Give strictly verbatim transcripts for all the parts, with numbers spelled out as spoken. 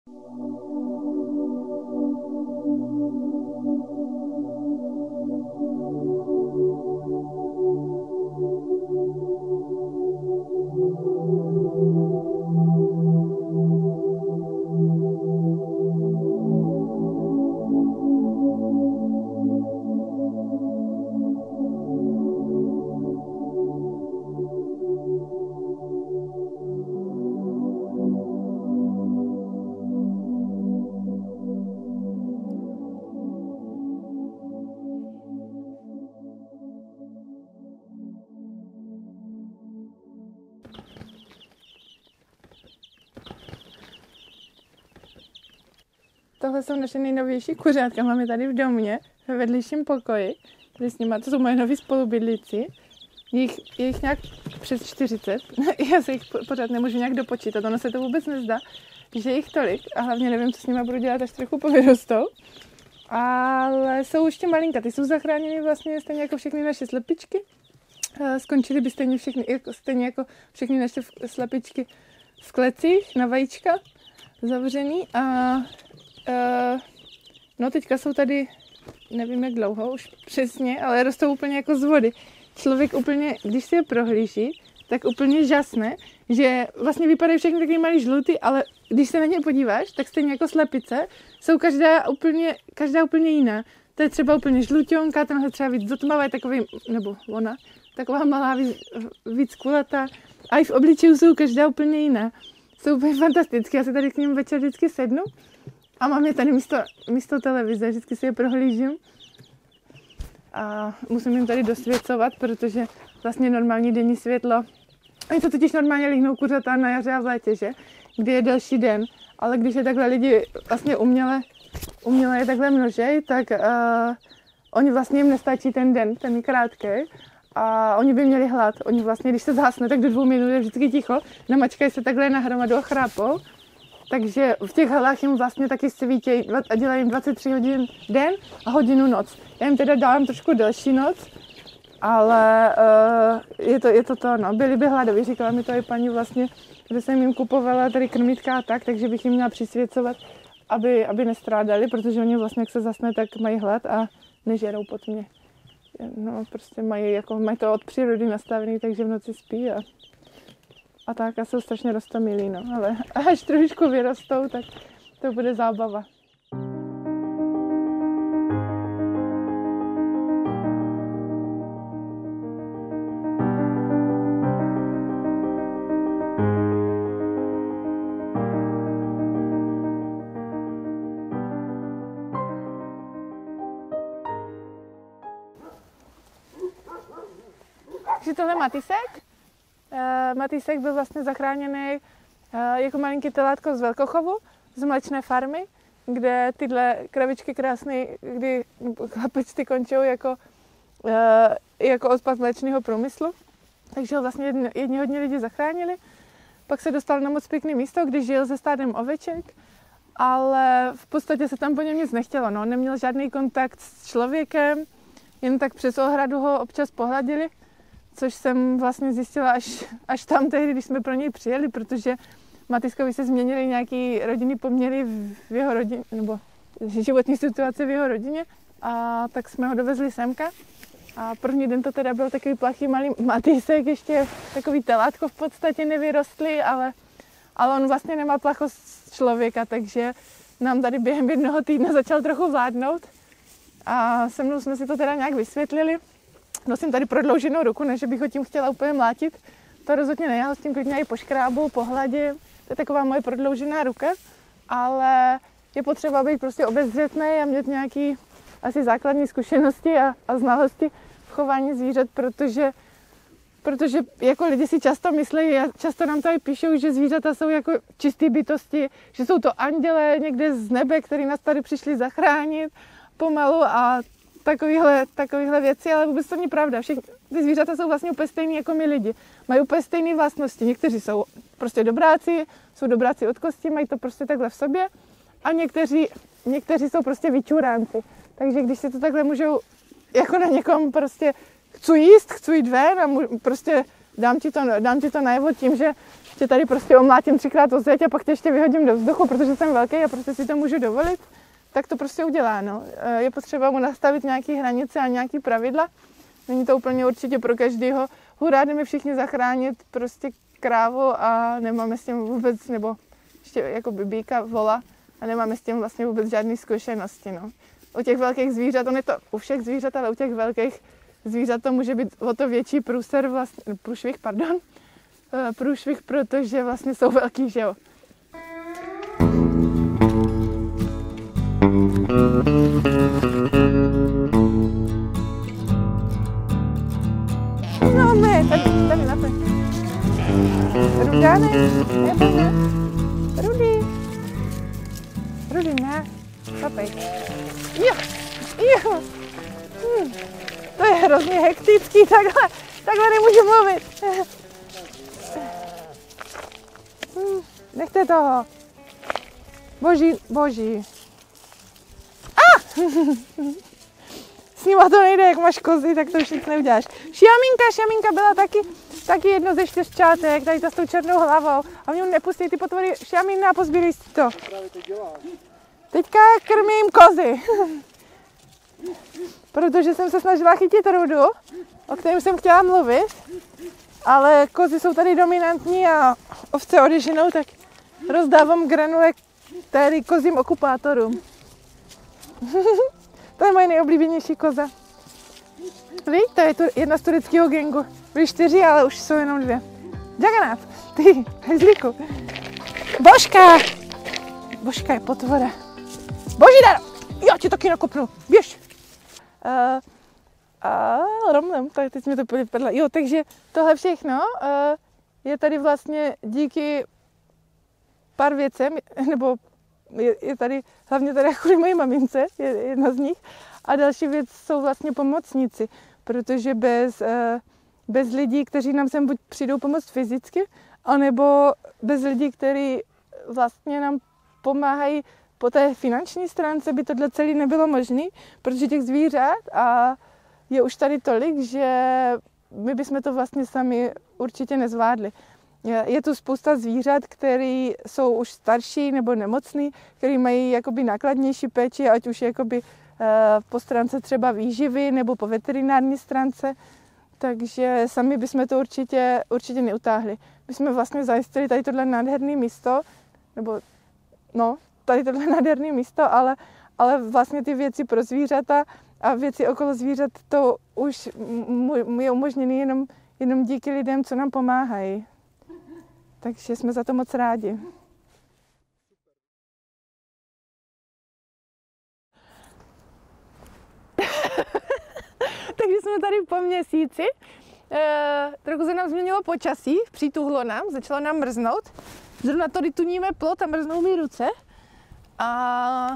Tohle jsou naše nejnovější kuřátka, máme tady v domě, ve vedlejším pokoji, tady s nima, to jsou moje noví spolubydlíci, jich, je jich nějak přes čtyřicet, já se jich pořád nemůžu nějak dopočítat, ono se to vůbec nezdá, že je jich tolik a hlavně nevím, co s nima budu dělat, až trochu povyrostou, ale jsou ještě malinká, ty jsou zachráněny vlastně stejně jako všechny naše slepičky, skončily by stejně, všechny, jako, stejně jako všechny naše slepičky v klecích na vajíčka zavřený a Uh, no teďka jsou tady, nevím jak dlouho už přesně, ale rostou úplně jako z vody. Člověk úplně, když si je prohlíží, tak úplně žasne, že vlastně vypadají všechny takový malý žlutý, ale když se na ně podíváš, tak stejně jako slepice, jsou každá úplně, každá úplně jiná. To je třeba úplně žluťonka, tenhle třeba víc zotmavá, je takový, nebo ona, taková malá, víc, víc kulatá. A i v obličeji jsou každá úplně jiná. Jsou úplně fantastické, já se tady k ním večer vždycky sednu. A mám je tady místo, místo televize, vždycky si je prohlížím a musím jim tady dosvěcovat, protože vlastně normální denní světlo, oni to totiž normálně lihnou kuřata na jaře a v létě, že? Kdy je delší den, ale když je takhle lidi vlastně uměle, uměle je takhle množej, tak uh, oni vlastně jim nestačí ten den, ten je krátký a oni by měli hlad. Oni vlastně, když se zhasne, tak do dvou minut je vždycky ticho, namačkají se takhle nahromadu a chrápou. Takže v těch halách jim vlastně taky svítějí a dělají jim dvacet tři hodin den a hodinu noc. Já jim teda dávám trošku delší noc, ale uh, je, to, je to to, no, byli by hladoví, říkala mi to i paní vlastně, že jsem jim kupovala tady krmítka a tak, takže bych jim měla přisvěcovat, aby, aby nestrádali, protože oni vlastně, jak se zasne, tak mají hlad a nežerou pod mě. No, prostě mají, jako, mají to od přírody nastavený, takže v noci spí a A tak a jsou strašně roztomilí, no, ale až trošičku vyrostou, tak to bude zábava. Takže tohle Matýsek. Uh, Matýsek byl vlastně zachráněný uh, jako malinký telátko z velkochovu, z mléčné farmy, kde tyhle kravičky krásné, kdy chlapečci končí jako, uh, jako odpad mléčného průmyslu. Takže ho vlastně jedni, jedni hodně lidi zachránili. Pak se dostal na moc pěkné místo, kde žil se stádem oveček, ale v podstatě se tam po něm nic nechtělo. No. Neměl žádný kontakt s člověkem, jen tak přes ohradu ho občas pohladili. Což jsem vlastně zjistila až, až tam tehdy, když jsme pro něj přijeli, protože Matýskovi se změnily nějaký rodinný poměry v jeho rodině, nebo životní situace v jeho rodině. A tak jsme ho dovezli semka. A první den to teda byl takový plachý malý Matýsek, ještě takový telátko v podstatě nevyrostly, ale, ale on vlastně nemá plachost člověka, takže nám tady během jednoho týdne začal trochu vládnout. A se mnou jsme si to teda nějak vysvětlili. Nosím tady prodlouženou ruku, než bych ho tím chtěla úplně mlátit. To rozhodně ne, já ho s tím klidně i poškrábu, pohladím. To je taková moje prodloužená ruka, ale je potřeba být prostě obezřetný a mít nějaký asi základní zkušenosti a, a znalosti v chování zvířat, protože, protože jako lidi si často myslí, a často nám tady píšou, že zvířata jsou jako čisté bytosti, že jsou to anděle někde z nebe, který nás tady přišli zachránit pomalu a Takovýhle, takovýhle věci, ale vůbec to není pravda. Všichni, ty zvířata jsou vlastně úplně stejný jako my lidi. Mají úplně stejné vlastnosti. Někteří jsou prostě dobráci, jsou dobráci od kosti, mají to prostě takhle v sobě a někteří, někteří jsou prostě vyčuránci. Takže když si to takhle můžou jako na někom prostě chci jíst, chci jít ven a mu, prostě dám ti to, dám ti to najevo tím, že tě tady prostě omlátím třikrát o zeď a pak tě ještě vyhodím do vzduchu, protože jsem velký a prostě si to můžu dovolit, tak to prostě udělá. No. Je potřeba mu nastavit nějaké hranice a nějaké pravidla. Není to úplně určitě pro každého. Hurá, jdeme všichni zachránit prostě krávu a nemáme s tím vůbec, nebo ještě jako bíka, vola a nemáme s tím vlastně vůbec žádné zkušenosti. No. U těch velkých zvířat, on je to u všech zvířat, ale u těch velkých zvířat to může být o to větší průser, vlastně, průšvih, pardon, průšvih, protože vlastně jsou velký, že jo. No my, tady, tady naplň. Rudáne, nebo ne? Rudy. Rudy, ne. Papej. Jo, jo. Hm. To je hrozně hektický, takhle, takhle nemůžu mluvit. Hm. Nechte toho. Boží, boží. A! S nima to nejde, jak máš kozy, tak to už nic neuděláš. Šiaminka, šiaminka byla taky, taky jedno ze čtyřčátek, tady ta s tou černou hlavou. A mě nepustí ty potvory, šiamina, a pozbírej si to. Teďka krmím kozy. Protože jsem se snažila chytit Rudu, o kterém jsem chtěla mluvit. Ale kozy jsou tady dominantní a ovce odeženou, tak rozdávám granule tady kozím okupátorům. To je moje nejoblíbenější koza. Víš, to je tu jedna z tureckého gangu. Byli čtyři, ale už jsou jenom dvě. Jaganát, ty, hezlíku. Božka! Božka je potvora. Božidar! Já ti taky nakopnu, běž! Uh, a romlem, tak teď mi to vypadlo. Jo, takže tohle všechno uh, je tady vlastně díky pár věcem, nebo je, je tady, hlavně tady kvůli mojí mamince, je jedna z nich. A další věc jsou vlastně pomocníci, protože bez, uh, bez lidí, kteří nám sem buď přijdou pomoct fyzicky, anebo bez lidí, kteří vlastně nám pomáhají po té finanční stránce, by tohle celé nebylo možné, protože těch zvířat a je už tady tolik, že my bychom to vlastně sami určitě nezvládli. Je tu spousta zvířat, které jsou už starší nebo nemocný, které mají jakoby nákladnější péči, ať už jakoby po stránce třeba výživy nebo po veterinární stránce. Takže sami bychom to určitě, určitě neutáhli. My jsme vlastně zajistili tady tohle nádherné místo, nebo no, tady tohle nádherné místo, ale, ale vlastně ty věci pro zvířata a věci okolo zvířat, to už je umožněné jenom, jenom díky lidem, co nám pomáhají. Takže jsme za to moc rádi. Takže jsme tady po měsíci. E, trochu se nám změnilo počasí, přituhlo nám, začalo nám mrznout. Zrovna tady tuníme plot a mrznou mi ruce. A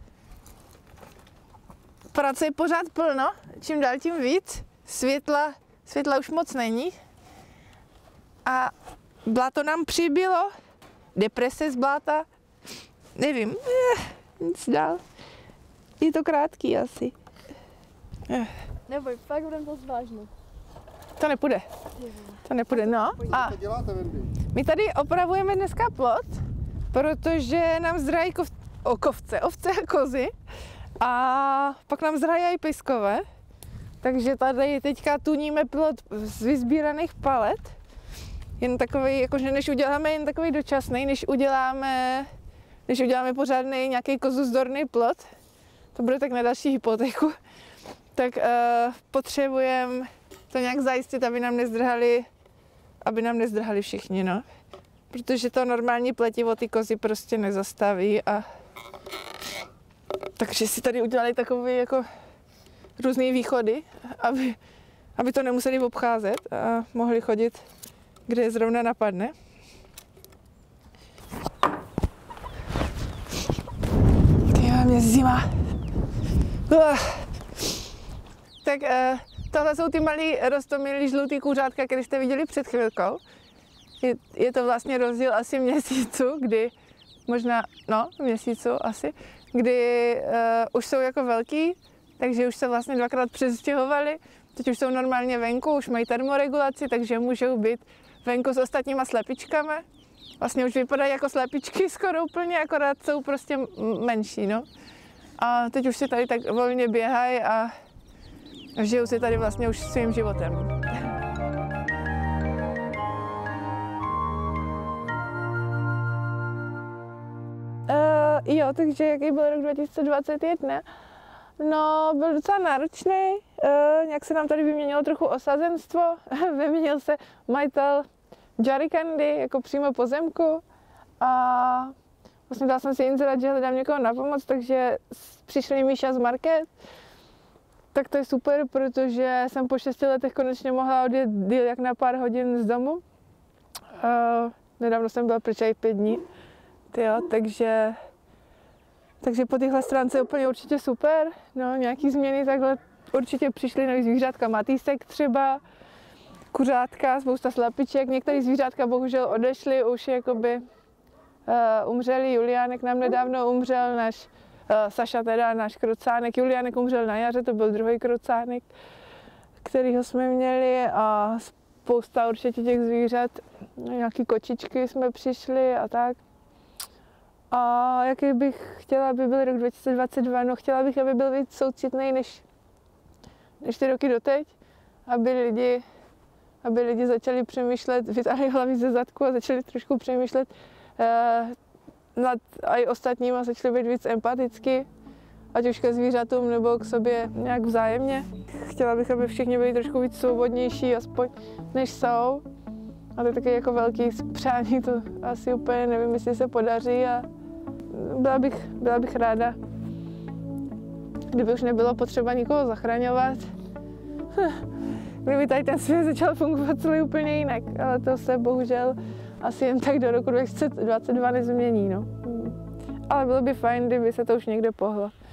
práce je pořád plno, čím dál tím víc. Světla, světla už moc není. A bláto nám přibylo, deprese z bláta, nevím, eh, nic dál. Je to krátký asi. Eh. Neboj, fakt budeme to zvážnout. To nepůjde. To nepůjde, no. A my tady opravujeme dneska plot, protože nám zdrají kov, o, kovce, ovce a kozy. A pak nám zdrají i pejskové. Takže tady teďka tuníme plot z vyzbíraných palet. Jen takový, jakože než uděláme jen takový dočasný, než uděláme, než uděláme pořádný nějaký kozuzdorný plot, to bude tak na další hypotéku, tak uh, potřebujeme to nějak zajistit, aby nám nezdrhali, aby nám nezdrhali všichni, no. Protože to normální pletivo ty kozy prostě nezastaví a takže si tady udělali takové jako různé východy, aby, aby to nemuseli obcházet a mohli chodit, kde je zrovna napadne. Já mě zima. Uh. Tak uh, tohle jsou ty malí roztomilí žlutý kuřátka, které jste viděli před chvilkou. Je, je to vlastně rozdíl asi měsíců, kdy, možná, no měsíců asi, kdy uh, už jsou jako velký, takže už se vlastně dvakrát přestěhovali. Teď už jsou normálně venku, už mají termoregulaci, takže můžou být venku s ostatníma slepičkami. vlastně už vypadají jako slepičky skoro úplně, akorát jsou prostě menší, no. A teď už si tady tak volně běhají a žijou si tady vlastně už svým životem. Uh, jo, takže jaký byl rok dva tisíce dvacet jedna? No, byl docela náročný, uh, nějak se nám tady vyměnilo trochu osazenstvo, vyměnil se majitel Jarikandy jako přímo pozemku a vlastně dal jsem si inzerát, že hledám někoho na pomoc, takže přišli Míša z Market. Tak to je super, protože jsem po šesti letech konečně mohla odjet díl jak na pár hodin z domu. Uh, nedávno jsem byla pryč i pět dní, tyjo, takže, takže po téhle stránce úplně určitě super. No, nějaký změny takhle určitě přišly, nový zvířátka, matýsek třeba, kuřátka, spousta slepiček, některé zvířátka bohužel odešly, už jakoby uh, umřeli. Juliánek nám nedávno umřel, náš uh, Saša teda, náš krocánek. Juliánek umřel na jaře, to byl druhý krocánek, kterýho jsme měli a spousta určitě těch zvířat, nějaký kočičky jsme přišli a tak. A jaký bych chtěla, aby byl rok dva tisíce dvacet dva, no chtěla bych, aby byl víc soucitný než, než ty roky doteď, aby lidi aby lidi začali přemýšlet, vytáhli hlavy ze zadku a začali trošku přemýšlet eh, nad i ostatníma, začali být víc empaticky, ať už ke zvířatům nebo k sobě nějak vzájemně. Chtěla bych, aby všichni byli trošku víc svobodnější, aspoň než jsou. A to je taky jako velký přání, to asi úplně nevím, jestli se podaří a byla bych, byla bych ráda, kdyby už nebylo potřeba nikoho zachraňovat. Kdyby tady ten svět začal fungovat celý úplně jinak, ale to se bohužel asi jen tak do roku dva tisíce dvacet dva nezmění, no. Ale bylo by fajn, kdyby se to už někde pohlo.